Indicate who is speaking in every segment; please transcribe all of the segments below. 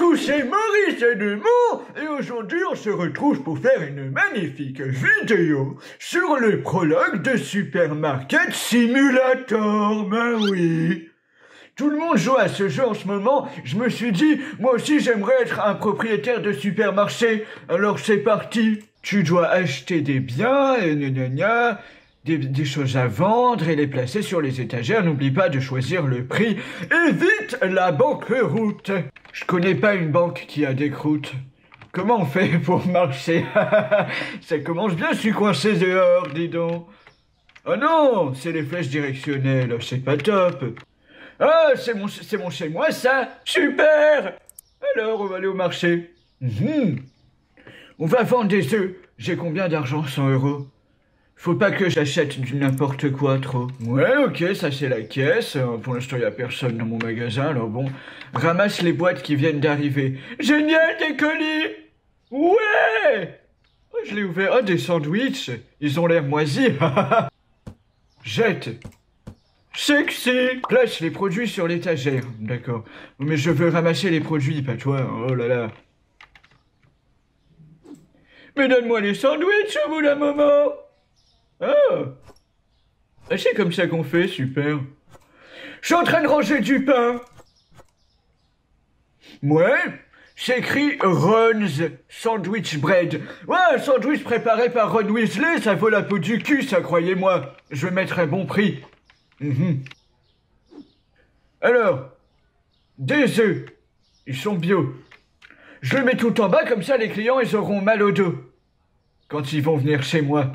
Speaker 1: Coucou, c'est Maurice Edmond et aujourd'hui on se retrouve pour faire une magnifique vidéo sur le prologue de Supermarket Simulator. Ben oui. Tout le monde joue à ce jeu en ce moment. Je me suis dit, moi aussi j'aimerais être un propriétaire de supermarché. Alors c'est parti. Tu dois acheter des biens et des choses à vendre et les placer sur les étagères. N'oublie pas de choisir le prix. Évite la banqueroute. Je connais pas une banque qui a des croûtes. Comment on fait pour marcher? Ça commence bien, je suis coincé dehors, dis donc. Oh non, c'est les flèches directionnelles, c'est pas top. Ah, c'est mon chez moi, ça. Super. Alors, on va aller au marché. On va vendre des œufs. J'ai combien d'argent? 100 €. Faut pas que j'achète du n'importe quoi trop. Ouais, ok, ça c'est la caisse. Pour l'instant, il n'y a personne dans mon magasin, alors bon. Ramasse les boîtes qui viennent d'arriver. Génial, des colis. Ouais. Oh, je l'ai ouvert. Oh, des sandwichs. Ils ont l'air moisis. Jette. Sexy. Place les produits sur l'étagère. D'accord. Mais je veux ramasser les produits, pas toi. Oh là là. Mais donne-moi les sandwichs au bout d'un moment. Ah, c'est comme ça qu'on fait, super. Je suis en train de ranger du pain. Ouais, c'est écrit Ron's Sandwich Bread. Ouais, un sandwich préparé par Ron Weasley, ça vaut la peau du cul, ça, croyez-moi. Je vais mettre un bon prix. Alors, des œufs. Ils sont bio. Je le mets tout en bas, comme ça les clients, ils auront mal au dos. Quand ils vont venir chez moi.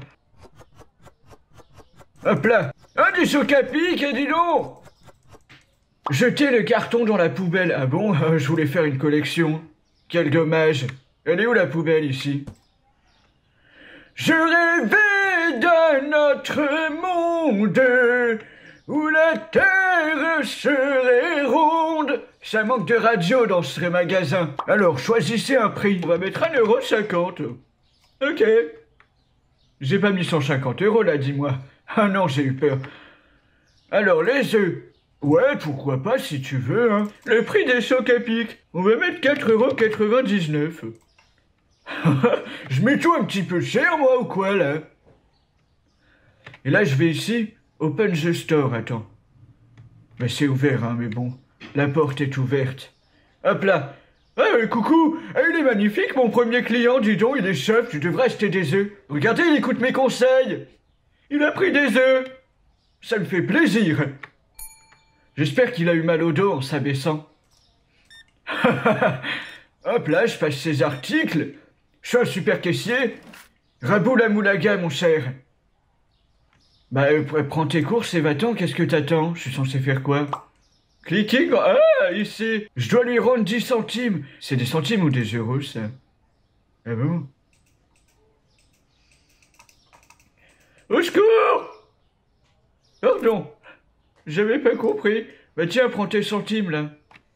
Speaker 1: Hop là. Un du choc à pic, et dis donc. Jetez le carton dans la poubelle. Ah bon, je voulais faire une collection. Quel dommage. Elle est où la poubelle ici? Je rêvais d'un autre monde où la terre serait ronde. Ça manque de radio dans ce magasin. Alors, choisissez un prix. On va mettre 1,50 €. Ok. J'ai pas mis 150 € là, dis-moi. Ah non, j'ai eu peur. Alors, les œufs. Ouais, pourquoi pas, si tu veux, hein. Le prix des chocs à pic. On va mettre 4,99 €. Je mets tout un petit peu cher, moi, ou quoi, là? Et là, je vais ici. Open the store, attends. Mais c'est ouvert, hein, mais bon. La porte est ouverte. Hop là. Ah, coucou. Il est magnifique, mon premier client, dis donc, il est chef, tu devrais acheter des œufs. Regardez, il écoute mes conseils. Il a pris des œufs. Ça me fait plaisir. J'espère qu'il a eu mal au dos en s'abaissant. Hop là, je passe ces articles. Je suis un super caissier. Raboula moulaga, mon cher. Bah, prends tes courses et va-t'en, qu'est-ce que t'attends? Je suis censé faire quoi? Clicking. Ah, ici. Je dois lui rendre 10 centimes. C'est des centimes ou des euros, ça? Ah bon? Au secours! Pardon, j'avais pas compris. Bah tiens, prends tes centimes, là.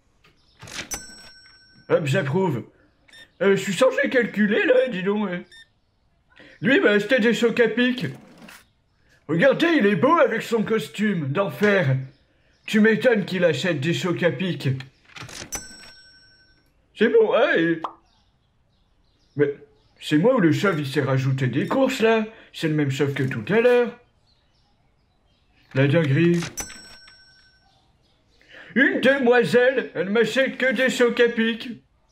Speaker 1: Hop, j'approuve. Je suis censé calculer, là, dis donc. Lui, bah, acheter des chocs à pic. Regardez, il est beau avec son costume d'enfer. Tu m'étonnes qu'il achète des chocs à pic. C'est bon, hein, Mais, c'est moi ou le chef, il s'est rajouté des courses, là? C'est le même chef que tout à l'heure. La dinguerie. Une demoiselle, elle m'achète que des chocs à pic.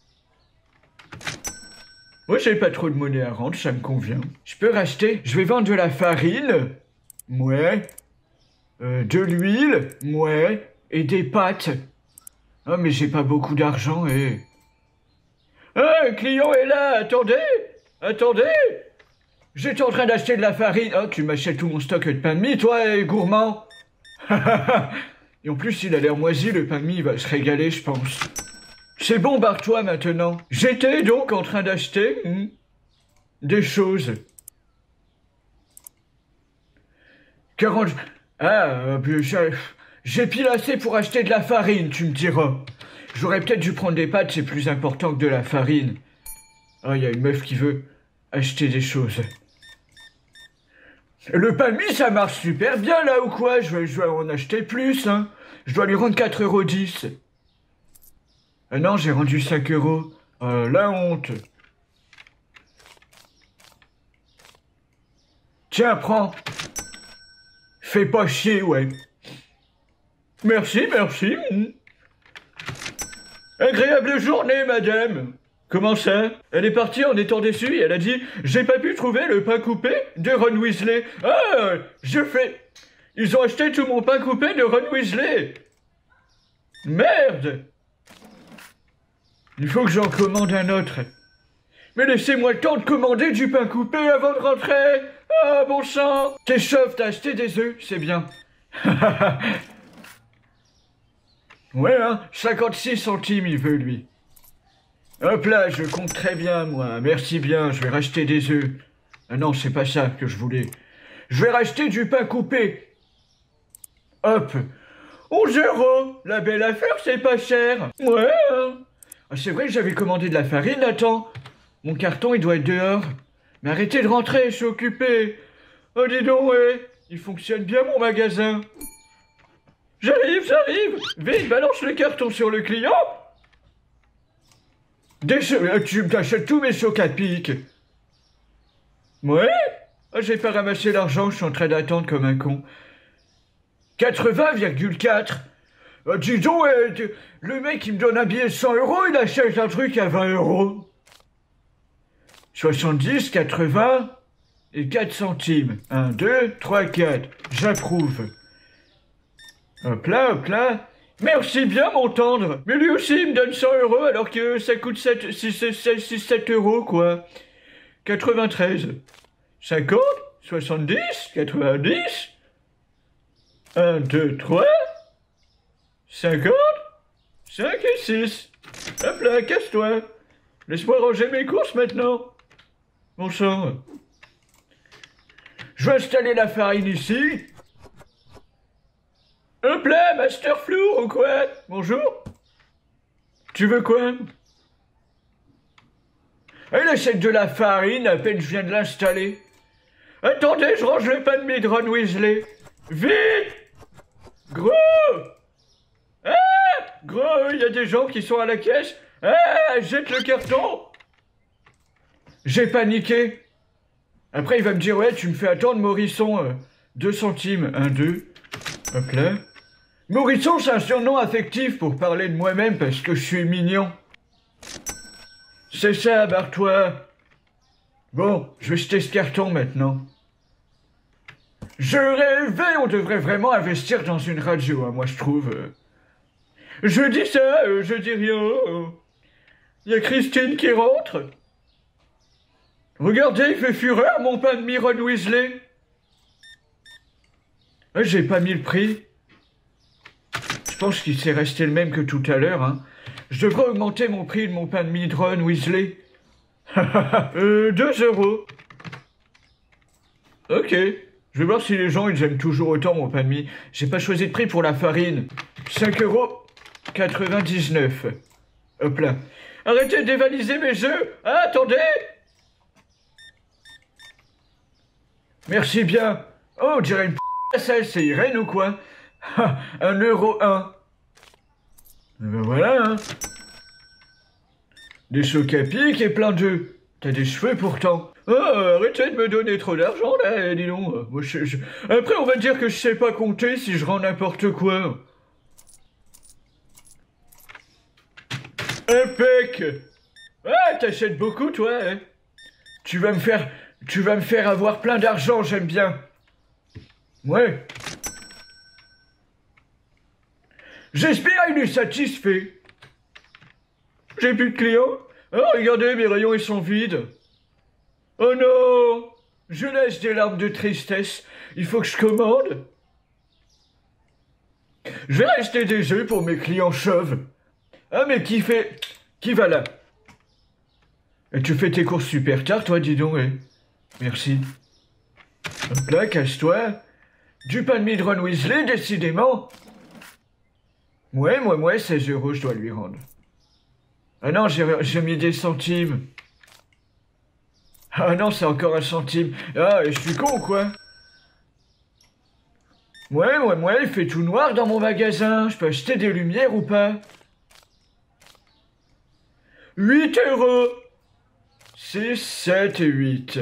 Speaker 1: Moi, j'ai pas trop de monnaie à rendre, ça me convient. Je peux racheter. Je vais vendre de la farine. Ouais. De l'huile. Ouais. Et des pâtes. Oh, mais j'ai pas beaucoup d'argent, Ah, un client est là, attendez. Attendez. J'étais en train d'acheter de la farine. Oh, tu m'achètes tout mon stock de pain de mie, toi, gourmand. Et en plus, il a l'air moisi, le pain de mie, il va se régaler, je pense. C'est bon, barre-toi maintenant. J'étais donc en train d'acheter des choses. 40... Ah, j'ai pile assez pour acheter de la farine, tu me diras. J'aurais peut-être dû prendre des pâtes, c'est plus important que de la farine. Ah, il y a une meuf qui veut acheter des choses. Le pain de mie, ça marche super bien, là, ou quoi? Je vais en acheter plus, hein. Je dois lui rendre 4,10 €. Ah non, j'ai rendu 5 euros. La honte. Tiens, prends. Fais pas chier, ouais. Merci, merci. Agréable journée, madame. Comment ça? Elle est partie en étant déçue et elle a dit « J'ai pas pu trouver le pain coupé de Ron Weasley. » Ah, je fais... Ils ont acheté tout mon pain coupé de Ron Weasley. Merde. Il faut que j'en commande un autre. Mais laissez-moi le temps de commander du pain coupé avant de rentrer. Ah, bon sang. T'es chauve, t'as acheté des œufs, c'est bien. Ouais, hein, 56 centimes il veut, lui. Hop là, je compte très bien, moi. Merci bien, je vais racheter des œufs. Ah non, c'est pas ça que je voulais. Je vais racheter du pain coupé. Hop. 11 euros. La belle affaire, c'est pas cher. Ouais, hein. Ah, c'est vrai que j'avais commandé de la farine, attends. Mon carton, il doit être dehors. Mais arrêtez de rentrer, je suis occupé. Oh, dis donc, ouais. Il fonctionne bien, mon magasin. J'arrive, j'arrive. Vite, balance le carton sur le client. Tu m'achètes tous mes chocs à pic. Ouais? Oh, j'ai pas ramassé l'argent, je suis en train d'attendre comme un con. 80,4. Oh, dis donc, le mec il me donne un billet de 100 euros, il achète un truc à 20 euros. 70, 80 et 4 centimes. 1, 2, 3, 4. J'approuve. Hop là, hop là. Merci bien, mon tendre. Mais lui aussi, il me donne 100 euros alors que ça coûte 7 euros, quoi. 93. 50, 70, 90. 1, 2, 3. 50. 5 et 6. Hop là, casse-toi. Laisse-moi ranger mes courses maintenant. Bon sang. Je vais installer la farine ici. Hop là, Master Flour ou quoi? Bonjour. Tu veux quoi? Elle achète de la farine, à peine je viens de l'installer. Attendez, je range le pain de mie de Ron Weasley. Vite! Gros! Ah! Gros, il y a des gens qui sont à la caisse. Ah! Jette le carton! J'ai paniqué. Après, il va me dire, ouais, tu me fais attendre, Morisson. 2 centimes. 1, 2. Hop là. Morisson, c'est un surnom affectif pour parler de moi-même parce que je suis mignon. C'est ça, barre-toi. Bon, je vais jeter ce carton maintenant. Je rêvais, on devrait vraiment investir dans une radio, hein, moi je trouve. Je dis ça, je dis rien. Il y a Christine qui rentre. Regardez, il fait fureur mon pain de mie Ron Weasley. J'ai pas mis le prix. Je pense qu'il s'est resté le même que tout à l'heure, hein. Je devrais augmenter mon prix de mon pain de mie de Ron Weasley. 2 euros. Ok. Je vais voir si les gens, ils aiment toujours autant mon pain de mie. J'ai pas choisi de prix pour la farine. 5,99 €. Hop là. Arrêtez de dévaliser mes œufs. Ah, attendez. Merci bien. Oh, on dirait une ça, c'est Irène ou quoi? 1,01 €. Ben voilà, hein. Des chocs à pic et plein d'œufs. T'as des cheveux pourtant. Oh, arrêtez de me donner trop d'argent là, dis donc. Moi, Après, on va dire que je sais pas compter si je rends n'importe quoi. Impec. Ah, t'achètes beaucoup, toi, hein. Tu vas me faire avoir plein d'argent, j'aime bien. Ouais. J'espère qu'il est satisfait. J'ai plus de clients. Oh, regardez, mes rayons, ils sont vides. Oh non! Je laisse des larmes de tristesse. Il faut que je commande. Je vais acheter des œufs pour mes clients chauves. Ah, mais qui va là? Et tu fais tes courses super tard, toi, dis donc, ouais. Merci. Hop là, casse-toi. Du pain de mie de Ron Weasley, décidément. Ouais, 16 euros, je dois lui rendre. Ah non, j'ai mis des centimes. Ah non, c'est encore 1 centime. Ah, je suis con, quoi. Ouais, il fait tout noir dans mon magasin. Je peux acheter des lumières ou pas? 8 €. 6, 7 et 8.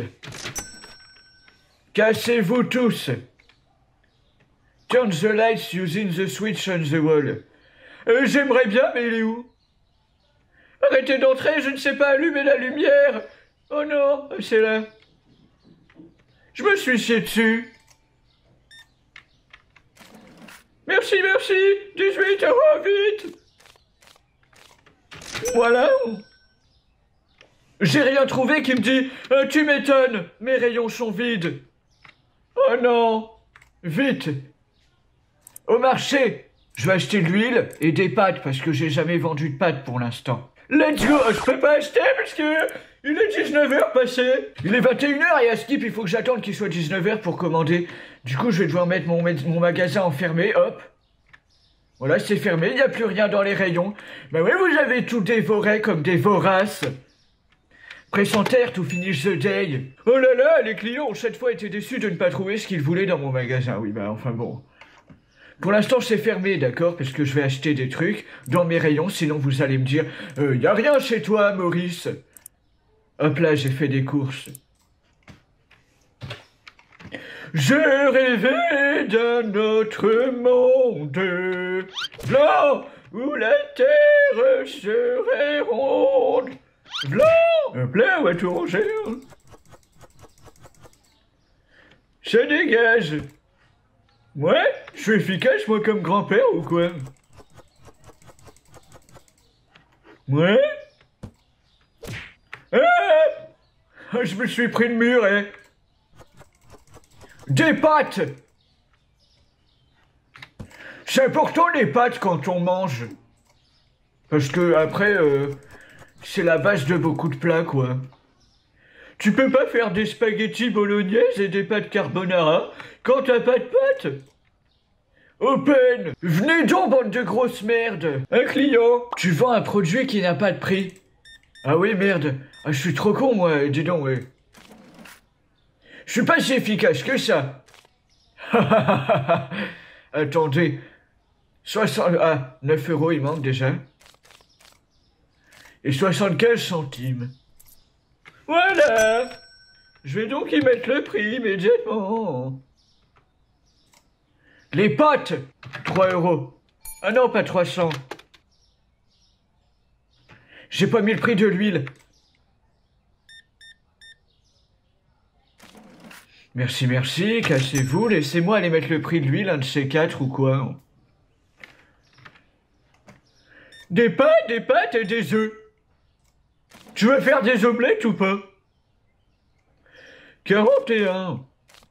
Speaker 1: Cassez-vous tous. Turn the lights using the switch on the wall. J'aimerais bien, mais il est où? Arrêtez d'entrer, je ne sais pas allumer la lumière. Oh non, c'est là. Je me suis chié dessus. Merci, merci. 18 €, vite. Voilà. J'ai rien trouvé qui me dit tu m'étonnes, mes rayons sont vides. Oh non. Vite. Au marché. Je vais acheter de l'huile et des pâtes parce que j'ai jamais vendu de pâtes pour l'instant. Let's go. Je peux pas acheter parce que il est 19 h passé. Il est 21 h et à Skip il faut que j'attende qu'il soit 19 h pour commander. Du coup je vais devoir mettre mon magasin enfermé. Hop. Voilà, c'est fermé, il n'y a plus rien dans les rayons. Ben oui, vous avez tout dévoré comme des voraces. Press enter to finish the day. Oh là là, les clients ont cette fois été déçus de ne pas trouver ce qu'ils voulaient dans mon magasin. Oui, bah enfin bon. Pour l'instant, c'est fermé, d'accord, parce que je vais acheter des trucs dans mes rayons, sinon vous allez me dire y a rien chez toi, Maurice. Hop là, j'ai fait des courses. Je rêvais d'un autre monde blanc où la terre serait ronde. Blanc. Hop là, on va tout ranger. Ça dégage. Ouais, je suis efficace, moi, comme grand-père, ou quoi? Ouais. Ah, je me suis pris le mur, hein. Des pâtes. C'est important, les pâtes, quand on mange. Parce que, après, c'est la base de beaucoup de plats, quoi. Tu peux pas faire des spaghettis bolognaise et des pâtes carbonara quand t'as pas de pâtes? Open! Venez donc, bande de grosses merdes! Un client! Tu vends un produit qui n'a pas de prix. Ah oui, merde. Ah, je suis trop con, moi, dis donc, ouais. Je suis pas si efficace que ça. Attendez. 60... Ah, 9 € il manque déjà. Et 75 centimes. Voilà. Je vais donc y mettre le prix immédiatement. Les pâtes, 3 €. Ah non, pas 300. J'ai pas mis le prix de l'huile. Merci, merci, cassez-vous, laissez-moi aller mettre le prix de l'huile, un de ces quatre ou quoi. Des pâtes et des œufs. Tu veux faire des omelettes ou pas? 41.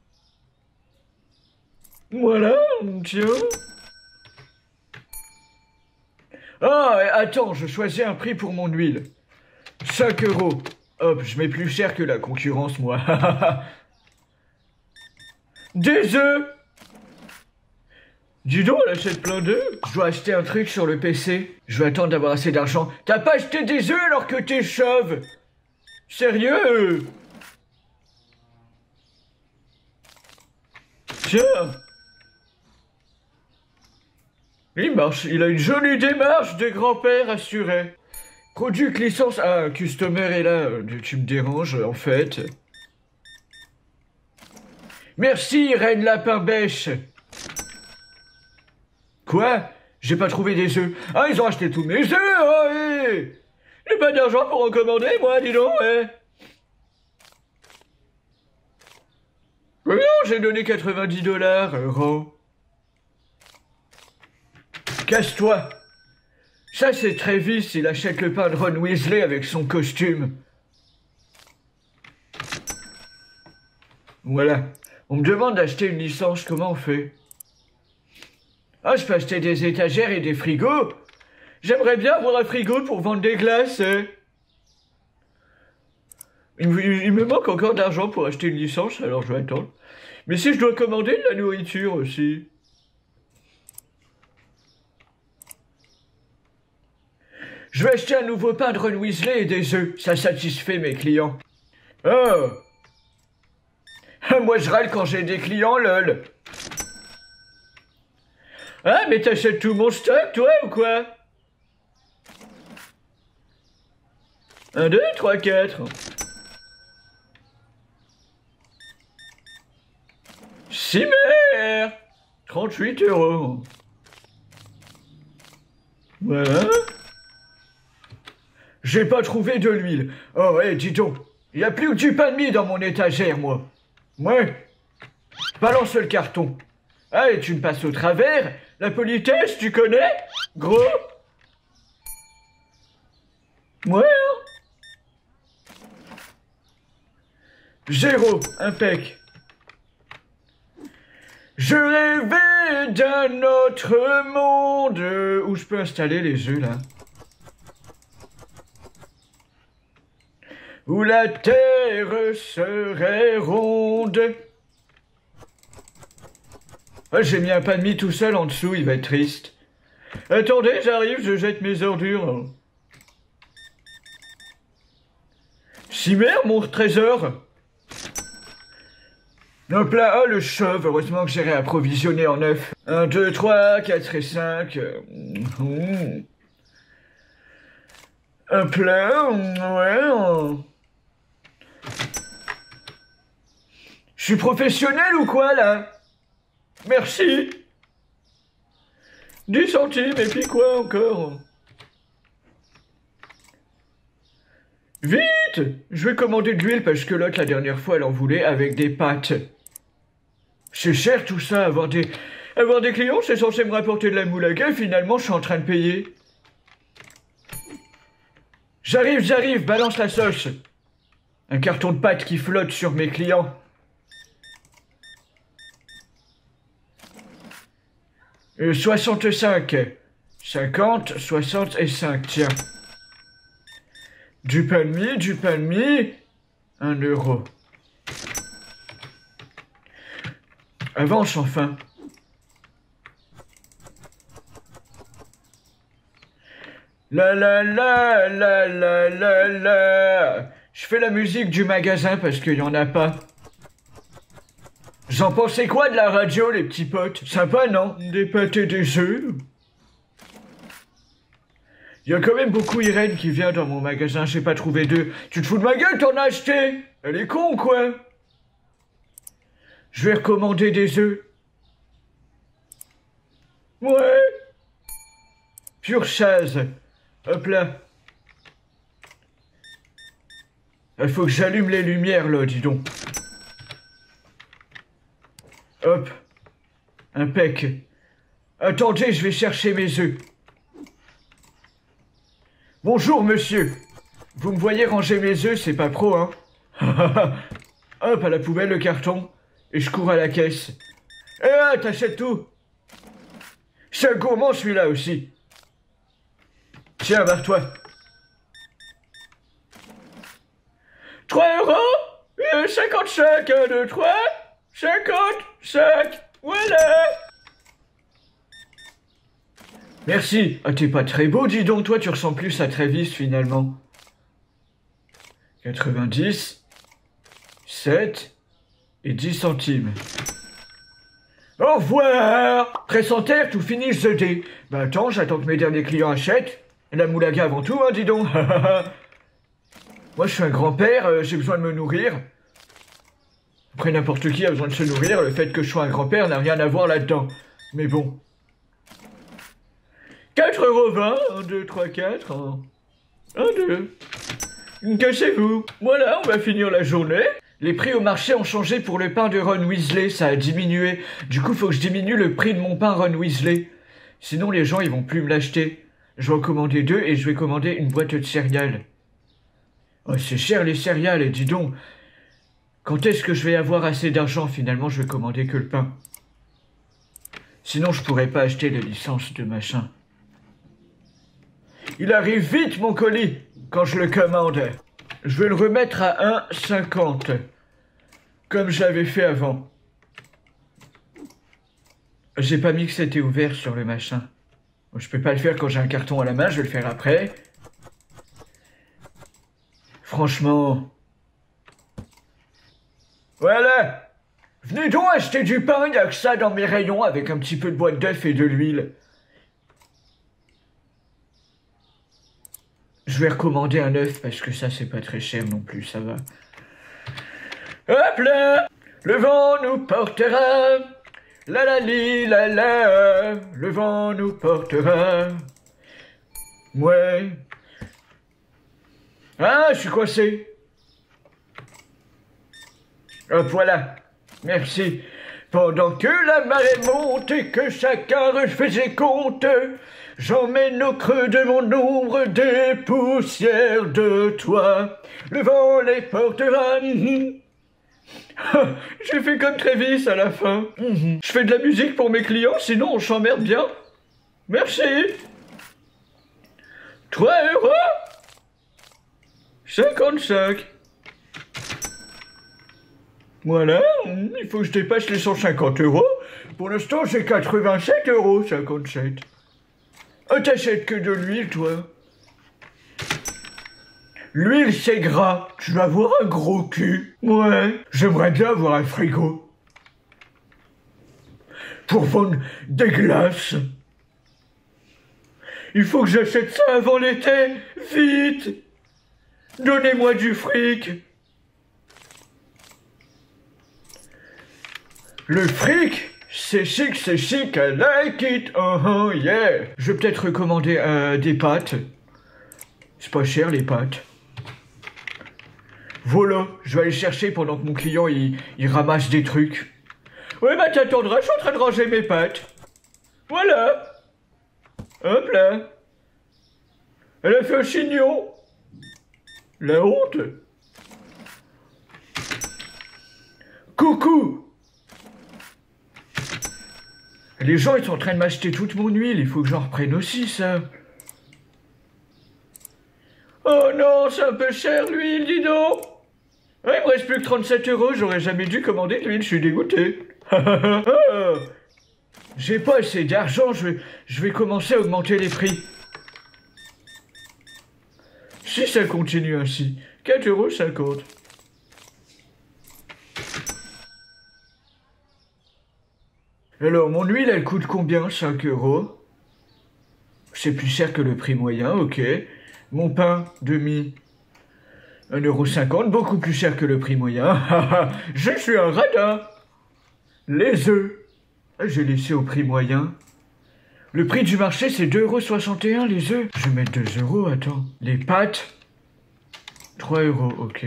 Speaker 1: Voilà, tiens. Ah, attends, je choisis un prix pour mon huile. 5 €. Hop, je mets plus cher que la concurrence, moi. Des œufs. Dis donc, elle achète plein d'œufs. Je dois acheter un truc sur le PC. Je vais attendre d'avoir assez d'argent. T'as pas acheté des œufs alors que t'es chauve? Sérieux? Tiens. Il marche. Il a une jolie démarche de grand-père assuré. Product licence. Ah, customer est là. Tu me déranges, en fait. Merci, Reine Lapin Bêche. Quoi? J'ai pas trouvé des œufs. Ah, ils ont acheté tous mes œufs, oh, hey. J'ai pas d'argent pour en commander, moi, dis donc, ouais. Non, j'ai donné 90 €. Casse-toi. Ça, c'est Travis, il achète le pain de Ron Weasley avec son costume. Voilà. On me demande d'acheter une licence, comment on fait? Ah, je peux acheter des étagères et des frigos. J'aimerais bien avoir un frigo pour vendre des glaces. Il me manque encore d'argent pour acheter une licence, alors je vais attendre. Mais si je dois commander de la nourriture aussi. Je vais acheter un nouveau pain de Ron Weasley et des œufs. Ça satisfait mes clients. Oh! Moi, je râle quand j'ai des clients, lol. Ah, mais t'achètes tout mon stock, toi, ou quoi? 1, 2, 3, 4. Chimère 38 €. Voilà. J'ai pas trouvé de l'huile. Oh ouais, dis donc. Y a plus que du pain de mie dans mon étagère, moi. Ouais. Balance le carton. Allez, tu me passes au travers. La politesse, tu connais? Gros. Ouais, hein. 0, impec. Je rêvais d'un autre monde. Où je peux installer les œufs, là? Où la terre serait ronde. Ah, j'ai mis un pain de mie tout seul en dessous, il va être triste. Attendez, j'arrive, je jette mes ordures. Chimère, mon trésor. Hop là, oh, le chauve, heureusement que j'ai réapprovisionné en œufs. 1, 2, 3, 4 et 5. Hop là, ouais. Je suis professionnel ou quoi, là? Merci. 10 centimes, et puis quoi encore? Vite! Je vais commander de l'huile parce que l'autre, la dernière fois, elle en voulait avec des pâtes. C'est cher tout ça, avoir des clients, c'est censé me rapporter de la moulaga, et finalement, je suis en train de payer. J'arrive, balance la sauce. Un carton de pâtes qui flotte sur mes clients. « 65. 50, 60 et 5, tiens. Du pain de mie. 1 €. Avance enfin. La. Je fais la musique du magasin parce qu'il y en a pas. J'en pensais quoi de la radio, les petits potes? Sympa, non? Des pâtes et des œufs. Il y a quand même beaucoup Irène qui vient dans mon magasin, j'ai pas trouvé d'œufs. Tu te fous de ma gueule, t'en as acheté? Elle est con, quoi? Je vais recommander des œufs. Ouais. Pure chasse. Hop là. Il faut que j'allume les lumières, là, dis donc. Hop. Impec. Attendez, je vais chercher mes œufs. Bonjour, monsieur. Vous me voyez ranger mes œufs, c'est pas pro, hein? Hop, à la poubelle, le carton. Et je cours à la caisse. Eh, ah, t'achètes tout. C'est un gourmand, celui-là aussi. Tiens, barre-toi. 3 €. 55, 1, 2, 3. 55. Voilà. Merci. Ah, t'es pas très beau, dis donc. Toi, tu ressembles plus à Travis, finalement. 90. 7. Et 10 centimes. Au revoir. Pressentaire, tout fini, je dé. Bah attends, j'attends que mes derniers clients achètent. La moulaga avant tout, hein, dis donc. Moi, je suis un grand-père, j'ai besoin de me nourrir. Après, n'importe qui a besoin de se nourrir. Le fait que je sois un grand-père n'a rien à voir là-dedans. Mais bon. 4,20 €. 1, 2, 3, 4. 1, 2. Cassez-vous. Voilà, on va finir la journée. Les prix au marché ont changé pour le pain de Ron Weasley. Ça a diminué. Du coup, faut que je diminue le prix de mon pain Ron Weasley. Sinon, les gens, ils vont plus me l'acheter. Je vais en commander 2 et je vais commander une boîte de céréales. Oh, c'est cher les céréales, et dis donc. Quand est-ce que je vais avoir assez d'argent? Finalement, je vais commander que le pain. Sinon, je pourrais pas acheter les licences de machin. Il arrive vite, mon colis, quand je le commande. Je vais le remettre à 1,50. Comme j'avais fait avant. J'ai pas mis que c'était ouvert sur le machin. Je peux pas le faire quand j'ai un carton à la main, je vais le faire après. Franchement... Voilà. Venez donc acheter du pain, il n'y a que ça dans mes rayons avec un petit peu de boîte d'œufs et de l'huile. Je je vais recommander un œuf parce que ça c'est pas très cher non plus, ça va. Hop là! Le vent nous portera, la la li la la, le vent nous portera. Ouais. Ah, je suis coincé. Hop, voilà. Merci. Pendant que la marée monte et que chacun refait ses comptes, j'emmène au creux de mon ombre des poussières de toi. Le vent les portera. J'ai fait comme Travis à la fin. Je fais de la musique pour mes clients, sinon on s'emmerde bien. Merci. 3,55 €. Voilà, il faut que je dépasse les 150 €. Pour l'instant, j'ai 87,57 €. Oh, t'achètes que de l'huile, toi? L'huile, c'est gras. Tu vas avoir un gros cul. Ouais, j'aimerais bien avoir un frigo. Pour vendre des glaces. Il faut que j'achète ça avant l'été. Vite. Donnez-moi du fric. Le fric, c'est chic, I like it, oh yeah. Je vais peut-être recommander des pâtes. C'est pas cher les pâtes. Voilà, je vais aller chercher pendant que mon client il ramasse des trucs. Ouais bah t'attendras, je suis en train de ranger mes pâtes. Voilà. Hop là. Elle a fait un chignon. La honte. Coucou. Les gens, ils sont en train de m'acheter toute mon huile. Il faut que j'en reprenne aussi, ça. Oh non, c'est un peu cher, l'huile, dis donc. Ouais, il me reste plus que 37 €. J'aurais jamais dû commander de l'huile. Je suis dégoûté. J'ai pas assez d'argent. Je vais commencer à augmenter les prix. Si ça continue ainsi. 4,50 €. Alors, mon huile, elle coûte combien? 5 €. C'est plus cher que le prix moyen, ok. Mon pain, demi, 1,50 €, beaucoup plus cher que le prix moyen. Je suis un radin. Les œufs, j'ai laissé au prix moyen. Le prix du marché, c'est 2,61 € les œufs. Je vais mettre 2 €, attends. Les pâtes, 3 €, ok.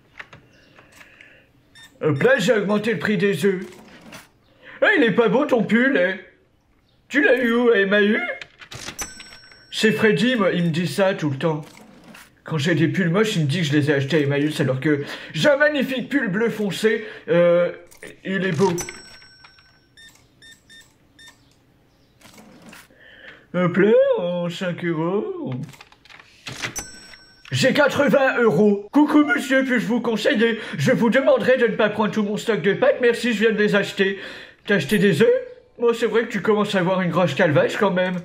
Speaker 1: Hop là, j'ai augmenté le prix des œufs. Ah, il est pas beau ton pull, eh. Tu l'as eu où, à Emmaüs? C'est Freddy, il me dit ça tout le temps. Quand j'ai des pulls moches, il me dit que je les ai achetés à Emmaüs, alors que j'ai un magnifique pull bleu foncé. Il est beau. Hop là, en 5 €. J'ai 80 €. Coucou monsieur, puis-je vous conseiller? Je vous demanderai de ne pas prendre tout mon stock de pâtes, merci, je viens de les acheter. T'as acheté des œufs? Moi, c'est vrai que tu commences à avoir une grosse calvache quand même.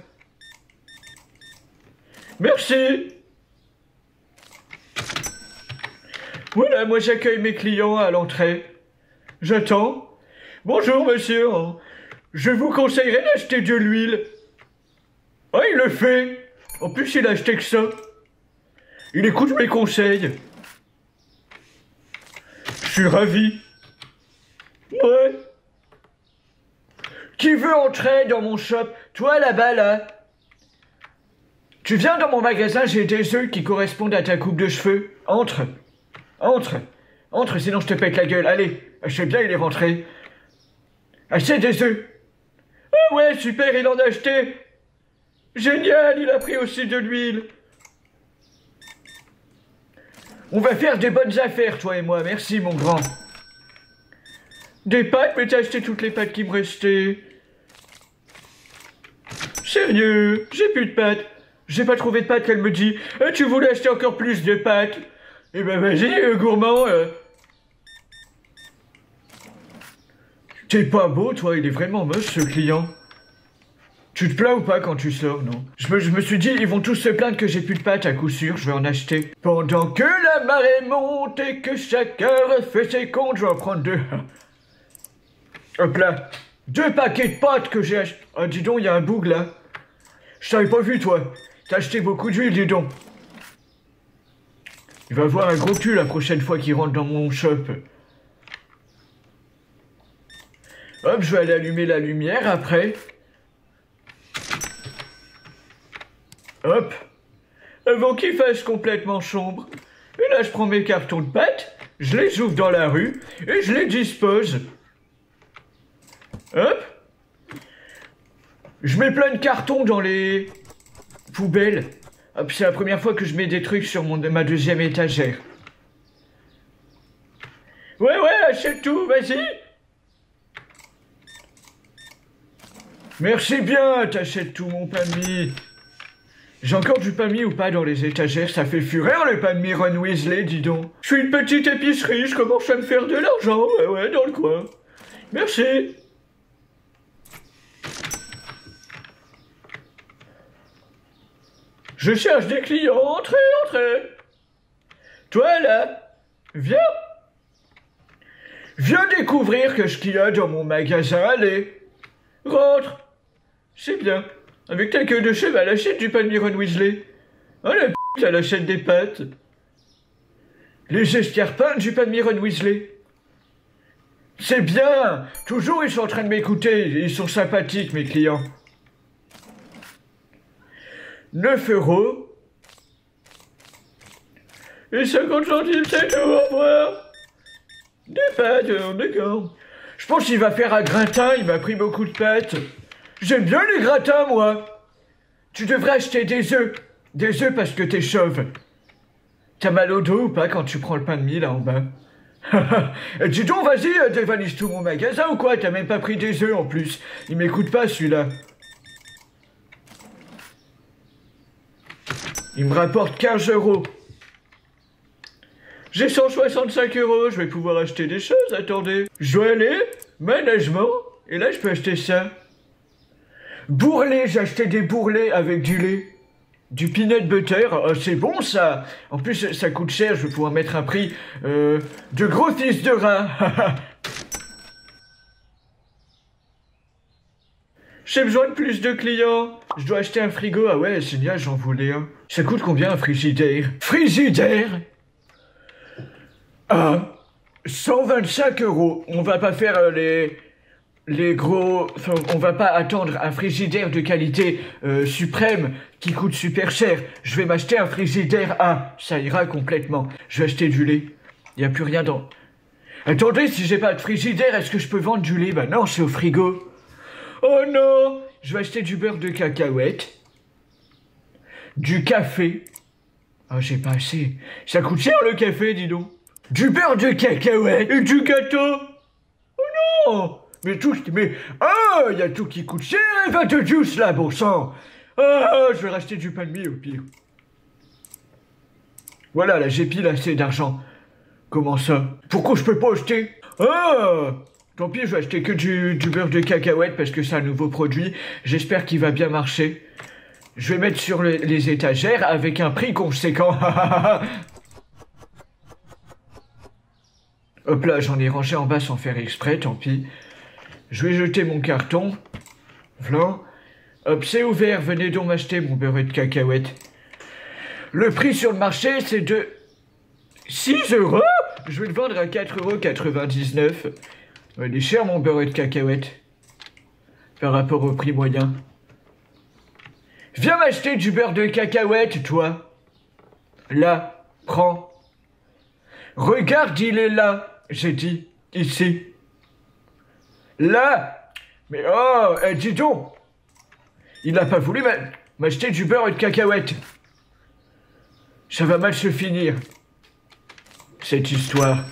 Speaker 1: Merci. Voilà, moi j'accueille mes clients à l'entrée. J'attends. Bonjour monsieur, je vous conseillerais d'acheter de l'huile. Ah, il le fait. En plus, il a acheté que ça. Il écoute mes conseils. Je suis ravi. Ouais. Qui veut entrer dans mon shop? Toi là-bas, là. Tu viens dans mon magasin, j'ai des œufs qui correspondent à ta coupe de cheveux. Entre. Entre. Entre, sinon je te pète la gueule. Allez, je sais bien, il est rentré. Achète des œufs. Ah ouais, super, il en a acheté. Génial, il a pris aussi de l'huile. On va faire des bonnes affaires, toi et moi. Merci, mon grand. Des pâtes, mais t'as acheté toutes les pâtes qui me restaient. Sérieux, j'ai plus de pâtes. J'ai pas trouvé de pâtes, qu'elle me dit. Tu voulais acheter encore plus de pâtes? Eh ben vas-y, gourmand. T'es pas beau, toi, il est vraiment moche, ce client. Tu te plains ou pas quand tu sors, non? Je me suis dit, ils vont tous se plaindre que j'ai plus de pâtes, à coup sûr, je vais en acheter. Pendant que la marée monte et que chacun refait ses comptes, je vais en prendre 2. Hop là. 2 paquets de pâtes que j'ai acheté. Ah, dis donc, il y a un boug, là. Je t'avais pas vu, toi. T'as acheté beaucoup d'huile, dis donc. Il va avoir un gros cul la prochaine fois qu'il rentre dans mon shop. Hop, je vais aller allumer la lumière après. Hop. Avant qu'il fasse complètement sombre. Et là, je prends mes cartons de pâte, je les ouvre dans la rue et je les dispose. Hop. Je mets plein de cartons dans les poubelles. Hop, c'est la première fois que je mets des trucs sur ma deuxième étagère. Ouais, achète tout, vas-y. Merci bien, t'achètes tout mon pain de mie. J'ai encore du pain de mie ou pas dans les étagères? Ça fait fureur le pain de mie Ron Weasley, dis donc. Je suis une petite épicerie, je commence à me faire de l'argent, ouais, dans le coin. Merci. Je cherche des clients, entrez. Toi là, viens. Viens découvrir ce qu'il y a dans mon magasin, allez. Rentre. C'est bien. Avec ta queue de cheval, achète du pain de mie Ron Weasley. Oh la p***, elle achète des pâtes. Les escarpins du pain de mie Ron Weasley. C'est bien. Toujours ils sont en train de m'écouter. Ils sont sympathiques mes clients. 9 €. Et 50 centimes, c'est tout, au revoir. Des pâtes, d'accord. Je pense qu'il va faire un gratin, il m'a pris beaucoup de pâtes. J'aime bien les gratins, moi. Tu devrais acheter des œufs. Des œufs parce que t'es chauve. T'as mal au dos ou pas quand tu prends le pain de mie, là, en bas? Dis donc, vas-y, dévalise tout mon magasin ou quoi? T'as même pas pris des œufs, en plus. Il m'écoute pas, celui-là. Il me rapporte 15 €. J'ai 165 €, je vais pouvoir acheter des choses, attendez. Je dois aller, management, et là je peux acheter ça. Bourrelet, j'ai acheté des bourrelets avec du lait. Du peanut butter, c'est bon ça. En plus ça coûte cher, je vais pouvoir mettre un prix de gros fils de rat. J'ai besoin de plus de clients. Je dois acheter un frigo. Ah ouais, c'est bien, j'en voulais un. Ça coûte combien un frigidaire? Frigidaire? Ah, 125 €. On va pas faire les gros... Enfin, on va pas attendre un frigidaire de qualité suprême qui coûte super cher. Je vais m'acheter un frigidaire A. Ça ira complètement. Je vais acheter du lait. Il n'y a plus rien dans... Attendez, si j'ai pas de frigidaire, est-ce que je peux vendre du lait? Bah non, c'est au frigo. Oh non! Je vais acheter du beurre de cacahuète. Du café. Ah, j'ai pas assez. Ça coûte cher le café, dis donc. Du beurre de cacahuète. Et du gâteau. Oh non! Mais tout... Mais... Ah! Il y a tout qui coûte cher, et va de juice là, bon sang! Ah! Je vais racheter du pain de mie au pire. Voilà, là, j'ai pile assez d'argent. Comment ça? Pourquoi je peux pas acheter? Ah! Tant pis, je vais acheter que du beurre de cacahuète parce que c'est un nouveau produit. J'espère qu'il va bien marcher. Je vais mettre sur les étagères avec un prix conséquent. Hop là, j'en ai rangé en bas sans faire exprès, tant pis. Je vais jeter mon carton. Voilà. Hop, c'est ouvert, venez donc m'acheter mon beurre de cacahuète. Le prix sur le marché, c'est de 6 €. Je vais le vendre à 4,99 €. Il est cher mon beurre de cacahuète par rapport au prix moyen. Viens m'acheter du beurre de cacahuète, toi. Là, prends. Regarde, il est là. J'ai dit, ici. Là. Mais oh, dis donc. Il n'a pas voulu m'acheter du beurre de cacahuète. Ça va mal se finir, cette histoire.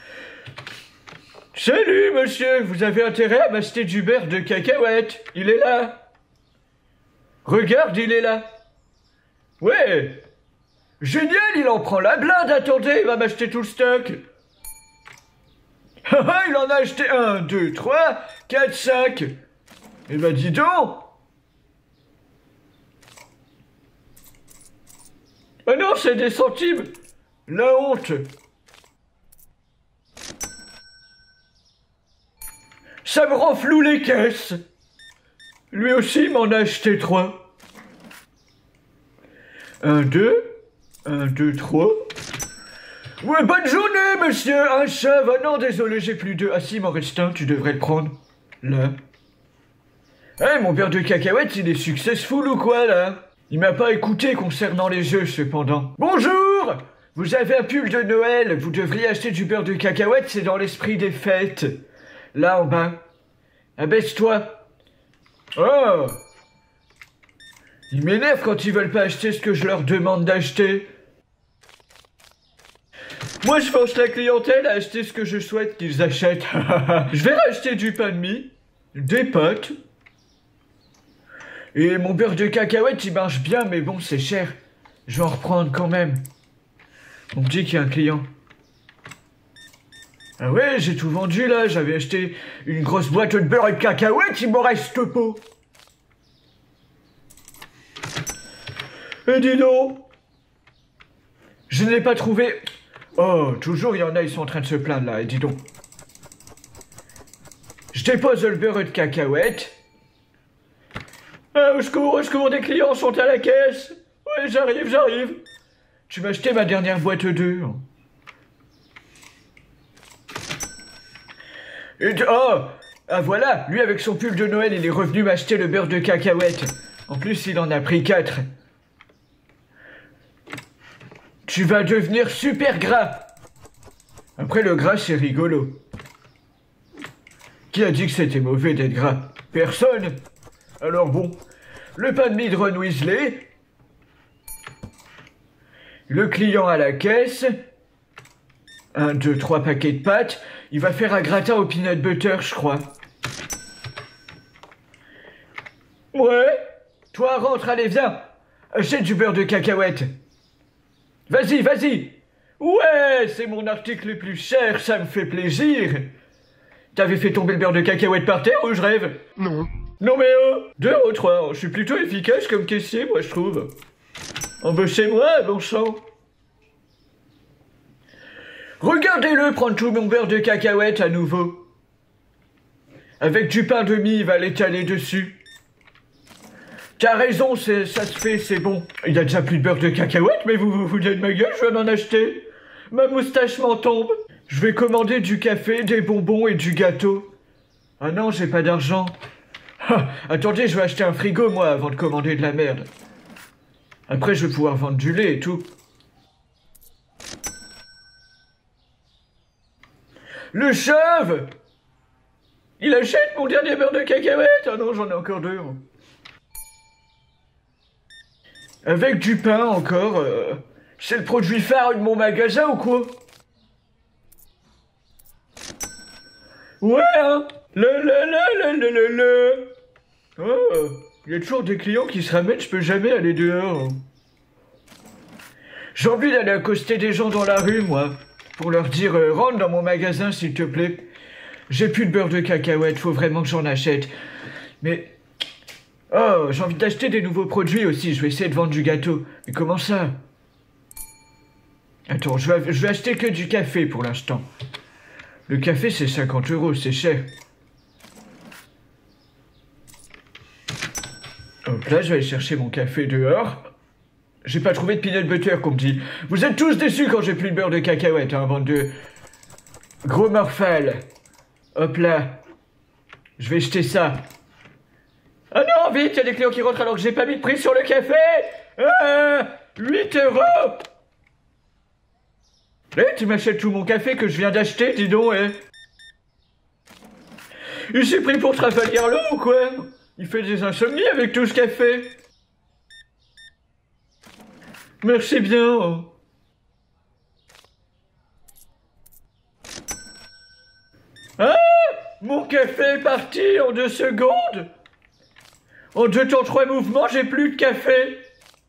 Speaker 1: Salut, monsieur, vous avez intérêt à m'acheter du beurre de cacahuète. Il est là. Regarde, il est là. Ouais. Génial, il en prend la blinde, attendez, il va m'acheter tout le stock. Haha, il en a acheté 1, 2, 3, 4, 5. Eh ben, dis donc. Ah non, c'est des centimes. La honte. Ça me rend flou les caisses. Lui aussi m'en a acheté 3. 1, 2. 1, 2, 3. Ouais, bonne journée, monsieur. Un chèvre. Ah non, désolé, j'ai plus deux. Ah si, il m'en reste un, tu devrais le prendre. Là. Eh, mon beurre de cacahuète, il est successful ou quoi, là? Il m'a pas écouté concernant les jeux, cependant. Bonjour! Vous avez un pull de Noël. Vous devriez acheter du beurre de cacahuète, c'est dans l'esprit des fêtes. Là, en bas. Abaisse-toi. Oh! Ils m'énervent quand ils veulent pas acheter ce que je leur demande d'acheter. Moi, je force la clientèle à acheter ce que je souhaite qu'ils achètent. Je vais racheter du pain de mie, des pâtes. Et mon beurre de cacahuète, il marche bien, mais bon, c'est cher. Je vais en reprendre quand même. On me dit qu'il y a un client. Ah ouais, j'ai tout vendu, là. J'avais acheté une grosse boîte de beurre et de cacahuètes, il m'en reste pas. Et dis donc, je ne l'ai pas trouvé. Oh, toujours il y en a, ils sont en train de se plaindre là, et dis donc. Je dépose le beurre de cacahuètes. Ah, au secours, des clients sont à la caisse. Ouais, j'arrive. Tu m'as acheté ma dernière boîte d'œufs. Oh, ah voilà, lui avec son pull de Noël, il est revenu m'acheter le beurre de cacahuètes. En plus, il en a pris 4. Tu vas devenir super gras. Après, le gras, c'est rigolo. Qui a dit que c'était mauvais d'être gras? Personne. Alors bon, le pain de mie de Ron Weasley, le client à la caisse, 1, 2, 3 paquets de pâtes, il va faire un gratin au peanut butter, je crois. Ouais, toi rentre, allez, viens, achète du beurre de cacahuète. Vas-y. Ouais, c'est mon article le plus cher, ça me fait plaisir. T'avais fait tomber le beurre de cacahuète par terre ou je rêve?
Speaker 2: Non.
Speaker 1: Non mais 2 ou 3, je suis plutôt efficace comme caissier, moi je trouve. Embauchez-moi, bon sang. Regardez-le prendre tout mon beurre de cacahuète à nouveau. Avec du pain de mie, il va l'étaler dessus. T'as raison, ça se fait, c'est bon. Il y a déjà plus de beurre de cacahuète, mais vous vous foutez de ma gueule, je viens d'en acheter. Ma moustache m'en tombe. Je vais commander du café, des bonbons et du gâteau. Ah non, j'ai pas d'argent. Attendez, je vais acheter un frigo, moi, avant de commander de la merde. Après, je vais pouvoir vendre du lait et tout. Le chauve! Il achète mon dernier beurre de cacahuète! Ah non, j'en ai encore 2. Avec du pain, encore. C'est le produit phare de mon magasin ou quoi? Ouais, hein? Oh, il y a toujours des clients qui se ramènent, je peux jamais aller dehors. J'ai envie d'aller accoster des gens dans la rue, moi. Pour leur dire, rentre dans mon magasin, s'il te plaît. J'ai plus de beurre de cacahuète, faut vraiment que j'en achète. Mais... Oh, j'ai envie d'acheter des nouveaux produits aussi, je vais essayer de vendre du gâteau. Mais comment ça? Attends, je vais acheter que du café pour l'instant. Le café, c'est 50 €, c'est cher. Hop là, je vais aller chercher mon café dehors. J'ai pas trouvé de peanut butter, qu'on me dit. Vous êtes tous déçus quand j'ai plus de beurre de cacahuète, hein, bande de... Gros morphales. Hop là. Je vais jeter ça. Ah non, vite, il y a des clients qui rentrent alors que j'ai pas mis de prix sur le café. 8 €. Eh, tu m'achètes tout mon café que je viens d'acheter, dis donc, eh. Il s'est pris pour Trafalgar Law ou quoi? Il fait des insomnies avec tout ce café. Merci bien. Ah! Mon café est parti en 2 secondes. En 2 temps 3 mouvements, j'ai plus de café.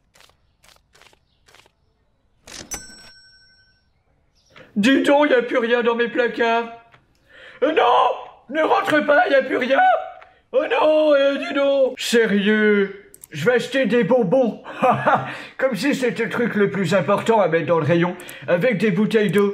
Speaker 1: Dis donc, il n'y a plus rien dans mes placards. Non! Ne rentre pas, il n'y a plus rien. Oh non, dis donc. Sérieux, je vais acheter des bonbons. Comme si c'était le truc le plus important à mettre dans le rayon, avec des bouteilles d'eau.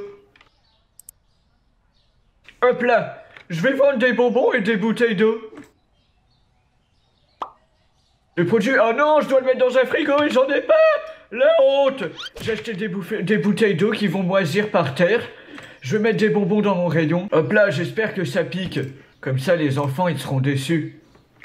Speaker 1: Hop là, je vais vendre des bonbons et des bouteilles d'eau. Le produit... Oh non, je dois le mettre dans un frigo et j'en ai pas. La honte! J'ai acheté des bouteilles d'eau qui vont moisir par terre. Je vais mettre des bonbons dans mon rayon. Hop là, j'espère que ça pique. Comme ça, les enfants, ils seront déçus.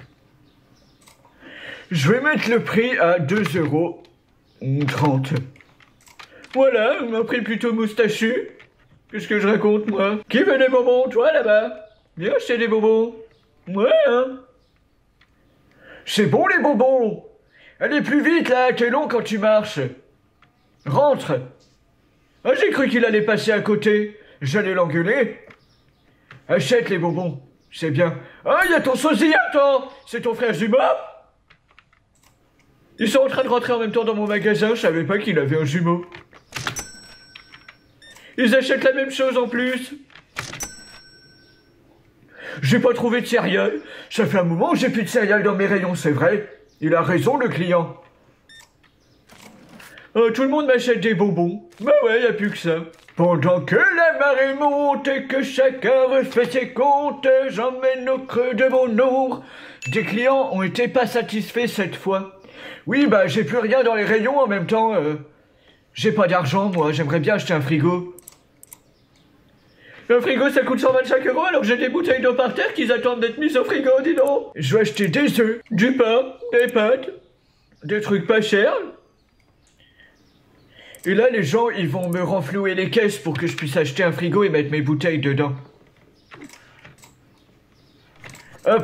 Speaker 1: Je vais mettre le prix à 2,30 €. Voilà, un prix plutôt moustachu. Qu'est-ce que je raconte, moi? Qui veut des bonbons? Toi, là-bas? Viens acheter des bonbons. Ouais, hein? C'est bon, les bonbons. Allez plus vite, là, t'es long quand tu marches. Rentre. Ah, j'ai cru qu'il allait passer à côté. J'allais l'engueuler. Achète les bonbons, c'est bien. Ah, il y a ton sosie, attends. C'est ton frère jumeau? Ils sont en train de rentrer en même temps dans mon magasin, je savais pas qu'il avait un jumeau. Ils achètent la même chose en plus. J'ai pas trouvé de céréales. Ça fait un moment que j'ai plus de céréales dans mes rayons, c'est vrai. Il a raison, le client. Tout le monde m'achète des bonbons. Bah ouais, y a plus que ça. Pendant que la marée monte et que chacun refait ses comptes, j'emmène au creux de mon ombre. Des clients ont été pas satisfaits cette fois. Oui, bah j'ai plus rien dans les rayons en même temps. J'ai pas d'argent, moi. J'aimerais bien acheter un frigo. Un frigo, ça coûte 125 € alors que j'ai des bouteilles d'eau par terre qui attendent d'être mises au frigo, dis donc. Je vais acheter des œufs, du pain, des pâtes, des trucs pas chers. Et là, les gens, ils vont me renflouer les caisses pour que je puisse acheter un frigo et mettre mes bouteilles dedans. Hop.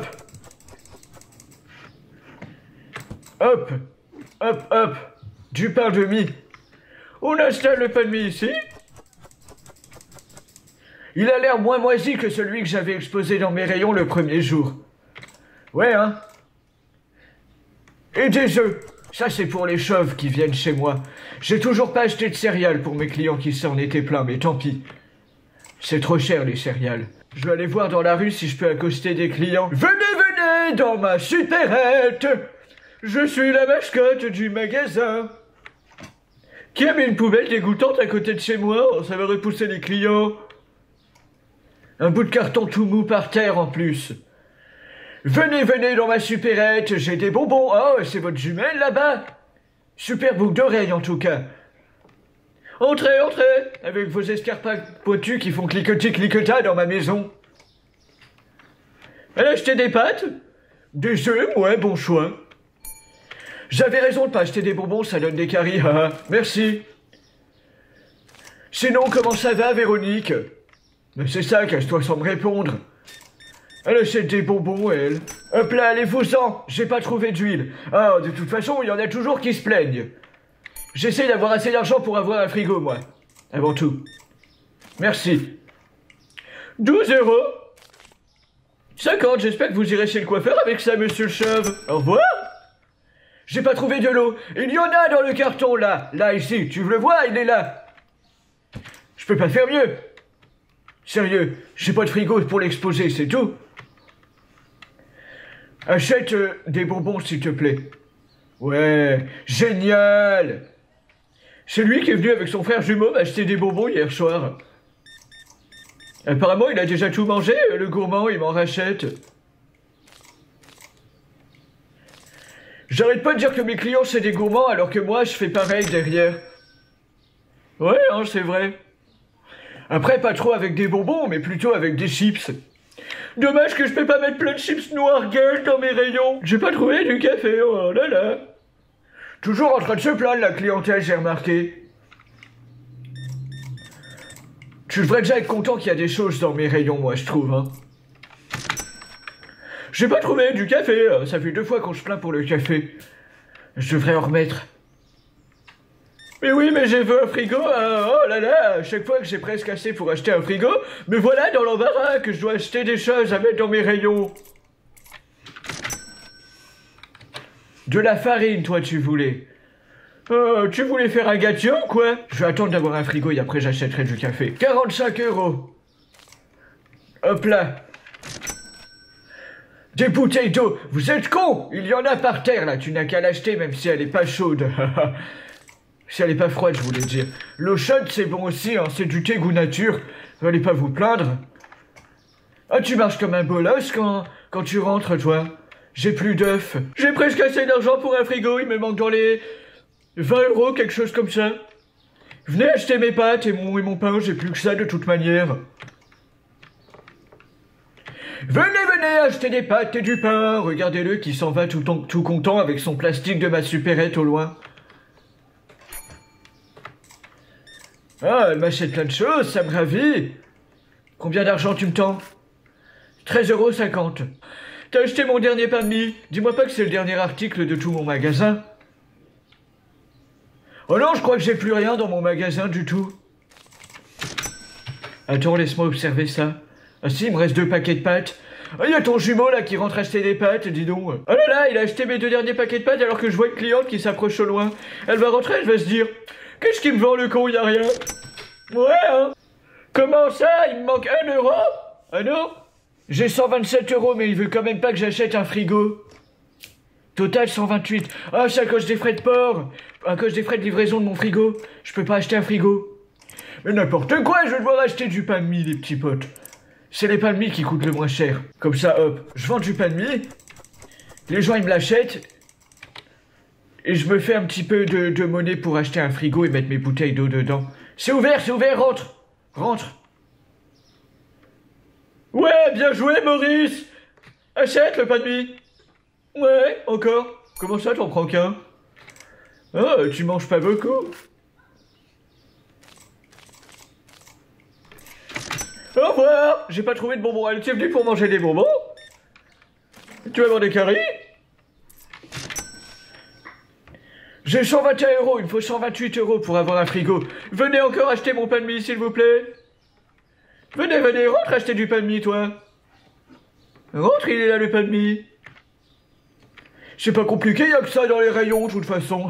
Speaker 1: Hop. Hop, hop. Du pain de mie. On installe le pain de mie ici. Il a l'air moins moisi que celui que j'avais exposé dans mes rayons le premier jour. Ouais, hein? Et des œufs. Ça, c'est pour les chauves qui viennent chez moi. J'ai toujours pas acheté de céréales pour mes clients qui s'en étaient pleins, mais tant pis. C'est trop cher, les céréales. Je vais aller voir dans la rue si je peux accoster des clients. Venez, venez dans ma supérette. Je suis la mascotte du magasin. Qui a mis une poubelle dégoûtante à côté de chez moi? Oh, ça va repousser les clients. Un bout de carton tout mou par terre en plus. Venez, venez dans ma supérette, j'ai des bonbons. Oh, c'est votre jumelle là-bas? Super boucle d'oreille en tout cas. Entrez, entrez, avec vos escarpins pointus qui font cliquetis cliqueta dans ma maison. Elle a acheté des pâtes? Des œufs? Ouais, bon choix. J'avais raison de pas acheter des bonbons, ça donne des caries. Merci. Sinon, comment ça va, Véronique? Mais c'est ça, cache-toi sans me répondre. Elle achète des bonbons, elle. Hop là, allez-vous-en, j'ai pas trouvé d'huile. Ah, de toute façon, il y en a toujours qui se plaignent. J'essaie d'avoir assez d'argent pour avoir un frigo, moi. Avant tout. Merci. 12 €. 50, j'espère que vous irez chez le coiffeur avec ça, monsieur le chauve. Au revoir. J'ai pas trouvé de l'eau. Il y en a dans le carton, là. Là, ici, tu le vois, il est là. Je peux pas faire mieux. Sérieux, j'ai pas de frigo pour l'exposer, c'est tout. Achète des bonbons, s'il te plaît. Ouais, génial. C'est lui qui est venu avec son frère jumeau m'acheter des bonbons hier soir. Apparemment, il a déjà tout mangé, le gourmand, il m'en rachète. J'arrête pas de dire que mes clients, c'est des gourmands, alors que moi, je fais pareil derrière. Ouais, hein, c'est vrai. Après, pas trop avec des bonbons, mais plutôt avec des chips. Dommage que je peux pas mettre plein de chips noires gueule dans mes rayons. J'ai pas trouvé du café, oh là là. Toujours en train de se plaindre, la clientèle, j'ai remarqué. Tu devrais déjà être content qu'il y a des choses dans mes rayons, moi, je trouve, hein. J'ai pas trouvé du café, ça fait 2 fois qu'on se plaint pour le café. Je devrais en remettre. Mais oui, mais j'ai vu un frigo, oh là là, à chaque fois que j'ai presque assez pour acheter un frigo, me voilà dans l'embarras que je dois acheter des choses à mettre dans mes rayons. De la farine, toi, tu voulais. Tu voulais faire un gâteau, quoi? Je vais attendre d'avoir un frigo et après j'achèterai du café. 45 €. Hop là. Des bouteilles d'eau, vous êtes cons? Il y en a par terre, là, tu n'as qu'à l'acheter même si elle est pas chaude. Si elle est pas froide, je voulais dire. L'eau chaude, c'est bon aussi, hein, c'est du thé goût nature. Allez pas vous plaindre. Ah, tu marches comme un bolos quand tu rentres, toi. J'ai plus d'œufs. J'ai presque assez d'argent pour un frigo, il me manque dans les 20 €, quelque chose comme ça. Venez acheter mes pâtes et mon pain, j'ai plus que ça de toute manière. Venez acheter des pâtes et du pain. Regardez-le qui s'en va tout content avec son plastique de ma supérette au loin. Ah, elle m'achète plein de choses, ça me ravit. Combien d'argent tu me tends? 13,50 €. T'as acheté mon dernier pain de mie. Dis-moi pas que c'est le dernier article de tout mon magasin. Oh non, je crois que j'ai plus rien dans mon magasin du tout. Attends, laisse-moi observer ça. Ah si, il me reste 2 paquets de pâtes. Ah, il y a ton jumeau là qui rentre acheter des pâtes, dis donc. Oh là là, il a acheté mes 2 derniers paquets de pâtes alors que je vois une cliente qui s'approche au loin. Elle va rentrer, elle va se dire: qu'est-ce qu'il me vend le con, y a rien. Ouais, hein. Comment ça, il me manque 1 €? Ah non? J'ai 127 €, mais il veut quand même pas que j'achète un frigo. Total 128. Ah, c'est à cause des frais de port. À cause des frais de livraison de mon frigo. Je peux pas acheter un frigo. Mais n'importe quoi, je vais devoir acheter du pain de mie, les petits potes. C'est les pains de mie qui coûtent le moins cher. Comme ça, hop, je vends du pain de mie. Les gens, ils me l'achètent. Et je me fais un petit peu de monnaie pour acheter un frigo et mettre mes bouteilles d'eau dedans. C'est ouvert, rentre. Rentre. Ouais, bien joué, Maurice. Achète le pain de mie. Ouais, encore. Comment ça, t'en prends qu'un? Ah, tu manges pas beaucoup. Au revoir. J'ai pas trouvé de bonbons. Elle était venue pour manger des bonbons? Tu vas avoir des caries? J'ai 121 €. Il me faut 128 € pour avoir un frigo. Venez encore acheter mon pain de mie, s'il vous plaît. Venez, rentre acheter du pain de mie, toi. Rentre, il est là, le pain de mie. C'est pas compliqué, y a que ça dans les rayons, de toute façon.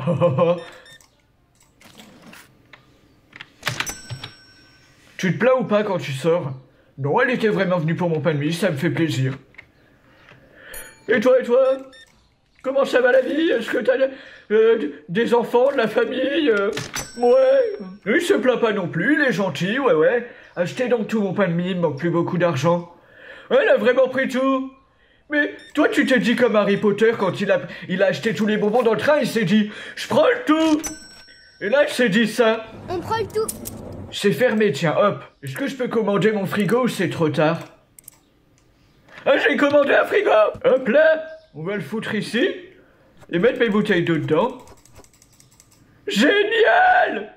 Speaker 1: Tu te plains ou pas quand tu sors? Non, elle était vraiment venue pour mon pain de mie, ça me fait plaisir. Et toi? Comment ça va la vie? Est-ce que t'as des enfants, de la famille? Ouais. Il se plaint pas non plus, il est gentil, ouais. Achetez donc tout mon pain de mie, il me manque plus beaucoup d'argent. Elle a vraiment pris tout. Mais toi, tu t'es dit comme Harry Potter quand il a acheté tous les bonbons dans le train, il s'est dit « Je prends le tout !» Et là, il s'est dit ça.
Speaker 2: On prend le tout.
Speaker 1: C'est fermé, tiens, hop. Est-ce que je peux commander mon frigo ou c'est trop tard? Ah, j'ai commandé un frigo. Hop là, on va le foutre ici. Et mettre mes bouteilles d'eau dedans. Génial!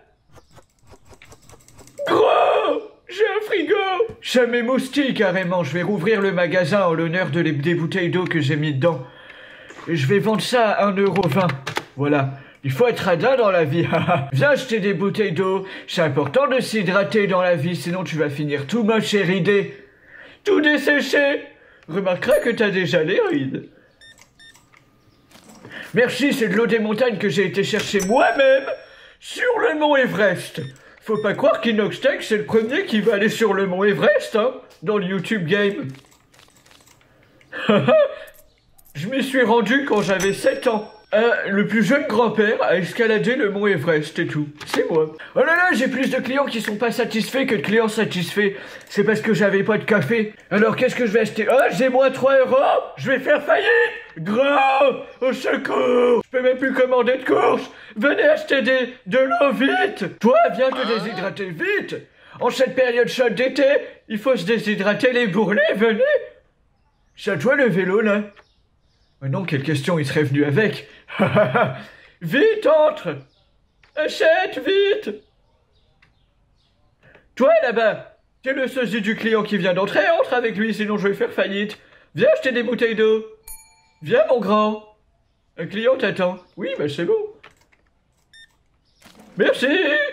Speaker 1: Gros! J'ai un frigo! Ça m'émoustille carrément. Je vais rouvrir le magasin en l'honneur des bouteilles d'eau que j'ai mis dedans. Et je vais vendre ça à 1,20 €. Voilà. Il faut être radin dans la vie. Viens acheter des bouteilles d'eau. C'est important de s'hydrater dans la vie, sinon tu vas finir tout moche et ridé. Tout desséché. Remarqueras que t'as déjà les rides. Merci, c'est de l'eau des montagnes que j'ai été chercher moi-même sur le mont Everest. Faut pas croire qu'Inoxtech, c'est le premier qui va aller sur le mont Everest, hein, dans le YouTube Game. Je m'y suis rendu quand j'avais 7 ans. Le plus jeune grand-père a escaladé le mont Everest et tout. C'est moi. Oh là là, j'ai plus de clients qui sont pas satisfaits que de clients satisfaits. C'est parce que j'avais pas de café. Alors qu'est-ce que je vais acheter? Oh, j'ai moins 3 €. Je vais faire faillite. Gros, au secours. Je peux même plus commander de course. Venez acheter de l'eau vite. Toi, viens te déshydrater vite. En cette période chaude d'été, il faut se déshydrater les bourrelets. Venez. C'est à toi le vélo là. Mais non, quelle question il serait venu avec. Vite, entre. Achète, vite. Toi, là-bas, t'es le sosie du client qui vient d'entrer. Entre avec lui, sinon je vais faire faillite. Viens acheter des bouteilles d'eau. Viens, mon grand. Un client t'attend. Oui, bah c'est bon. Merci.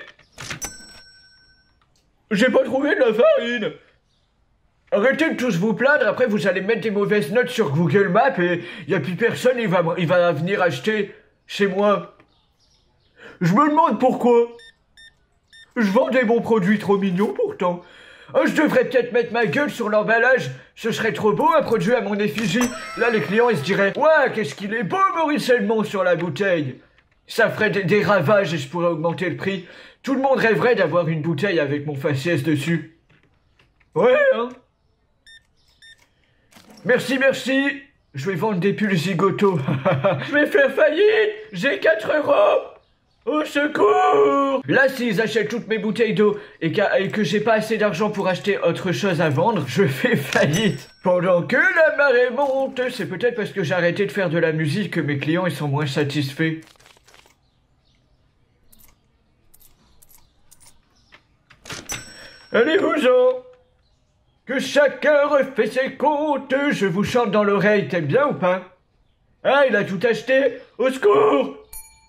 Speaker 1: J'ai pas trouvé de la farine. Arrêtez de tous vous plaindre, après vous allez mettre des mauvaises notes sur Google Maps et y a plus personne, il va venir acheter chez moi. Je me demande pourquoi. Je vends des bons produits trop mignons pourtant. Oh, je devrais peut-être mettre ma gueule sur l'emballage. Ce serait trop beau un produit à mon effigie. Là les clients ils se diraient « Ouais, qu'est-ce qu'il est beau Maurice Helmont sur la bouteille !» Ça ferait des ravages et je pourrais augmenter le prix. Tout le monde rêverait d'avoir une bouteille avec mon faciès dessus. Ouais, hein. Merci, merci. Je vais vendre des pulls zigoto. Je vais faire faillite. J'ai 4 €. Au secours! Là, s'ils achètent toutes mes bouteilles d'eau et que j'ai pas assez d'argent pour acheter autre chose à vendre, je fais faillite. Pendant que la marée monte, c'est peut-être parce que j'ai arrêté de faire de la musique que mes clients ils sont moins satisfaits. Allez-vous-en! Que chacun refait ses comptes, je vous chante dans l'oreille, t'aimes bien ou pas? Ah, il a tout acheté! Au secours!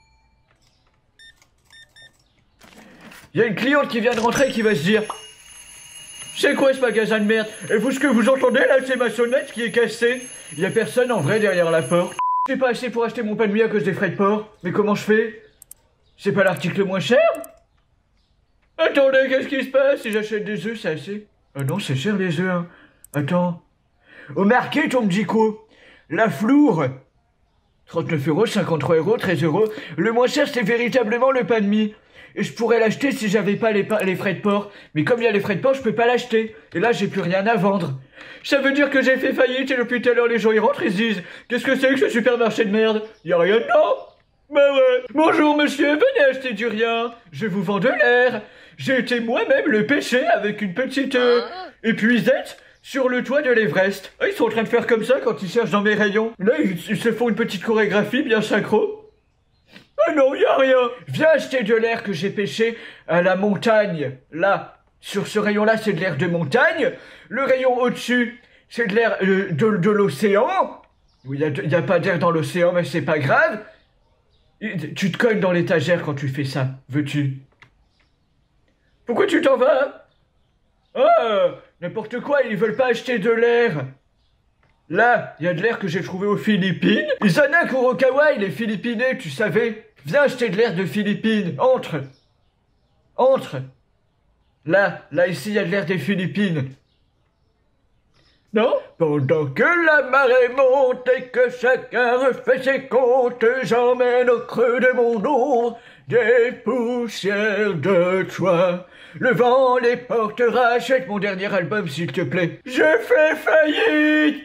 Speaker 1: Il y a une cliente qui vient de rentrer qui va se dire: c'est quoi ce magasin de merde? Et vous, ce que vous entendez là, c'est ma sonnette qui est cassée. Il y a personne en vrai derrière la porte. J'ai pas assez pour acheter mon pain de mie à cause des frais de port. Mais comment je fais? C'est pas l'article moins cher? Attendez, qu'est-ce qui se passe? Si j'achète des œufs, c'est assez? Ah non, c'est cher les œufs, hein. Attends. Au market, on me dit quoi? La floure, 39 €, 53 €, 13 €. Le moins cher, c'est véritablement le pain de mie. Et je pourrais l'acheter si j'avais pas les frais de port. Mais comme il y a les frais de port, je peux pas l'acheter. Et là, j'ai plus rien à vendre. Ça veut dire que j'ai fait faillite et depuis tout à l'heure, les gens ils rentrent et se disent: qu'est-ce que c'est que ce supermarché de merde? Y a rien dedans. Bah ouais. Bonjour monsieur, venez acheter du rien. Je vous vends de l'air. J'ai été moi-même le pêcher avec une petite épuisette sur le toit de l'Everest. Ah, ils sont en train de faire comme ça quand ils cherchent dans mes rayons. Là, ils se font une petite chorégraphie bien synchro. Ah non, y a rien. Viens acheter de l'air que j'ai pêché à la montagne. Là, sur ce rayon-là, c'est de l'air de montagne. Le rayon au-dessus, c'est de l'air de l'océan. Il y a pas d'air dans l'océan, mais c'est pas grave. Tu te cognes dans l'étagère quand tu fais ça, veux-tu? Pourquoi tu t'en vas? Ah, n'importe quoi, ils veulent pas acheter de l'air. Là, il y a de l'air que j'ai trouvé aux Philippines. Isana Kurokawa, il est philippinais, tu savais? Viens acheter de l'air de Philippines. Entre. Entre. Là, ici, il y a de l'air des Philippines. Non? Pendant que la marée monte et que chacun refait ses comptes, j'emmène au creux de mon ombre des poussières de toi. Le vent les portera, achète mon dernier album s'il te plaît. Je fais faillite.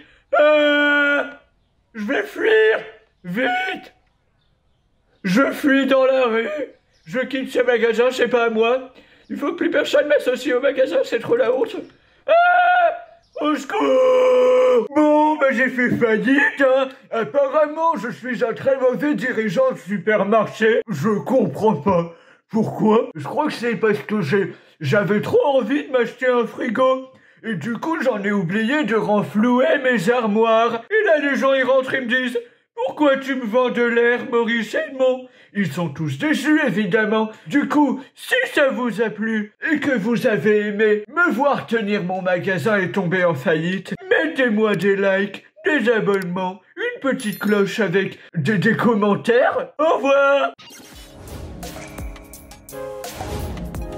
Speaker 1: Je vais fuir. Vite. Je fuis dans la rue. Je quitte ce magasin, c'est pas à moi. Il faut que plus personne m'associe au magasin, c'est trop la honte. Au secours! Bon, ben j'ai fait faillite, hein. Apparemment, je suis un très mauvais dirigeant de supermarché. Je comprends pas. Pourquoi? Je crois que c'est parce que j'avais trop envie de m'acheter un frigo. Et du coup, j'en ai oublié de renflouer mes armoires. Et là, les gens, ils rentrent et me disent: pourquoi tu me vends de l'air, Maurice Edmond? Ils sont tous déçus, évidemment. Du coup, si ça vous a plu et que vous avez aimé me voir tenir mon magasin et tomber en faillite, mettez-moi des likes, des abonnements, une petite cloche avec des commentaires. Au revoir!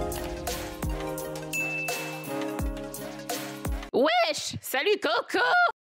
Speaker 2: Wesh! Salut Coco!